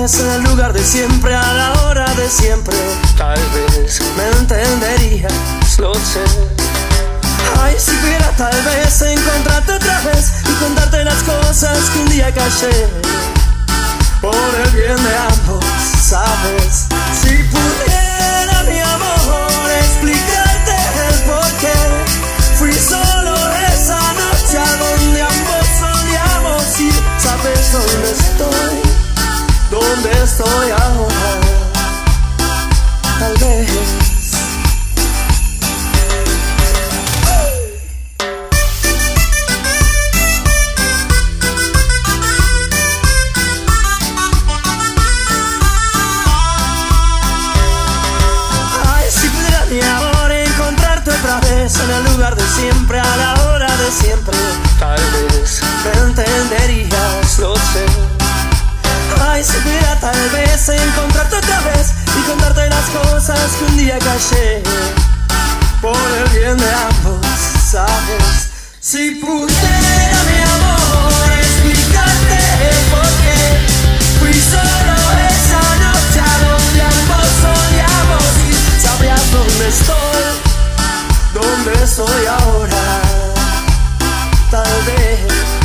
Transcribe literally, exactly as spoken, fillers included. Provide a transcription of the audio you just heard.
vez en el lugar de siempre, a la hora de siempre, tal vez me entenderías, lo sé. Ay, si pudiera tal vez encontrarte otra vez y contarte las cosas que un día callé, por el bien de ambos, ¿sabes? Si pudiera, mi amor, explicarte el porqué fui solo esa noche a donde ambos solíamos ir. ¿Sabes dónde estoy? ¿Dónde estoy ahora? Tal vez en el lugar de siempre, a la hora de siempre, tal vez me entenderías, lo sé. Ay, si pudiera tal vez encontrarte otra vez y contarte las cosas que un día callé, por el bien de ambos, ¿sabes? Si pudiera, mi amor, explicarte el porqué fui solo esa noche a donde ambos solíamos ir. Sabrías dónde estoy, ¿dónde estoy ahora? Tal vez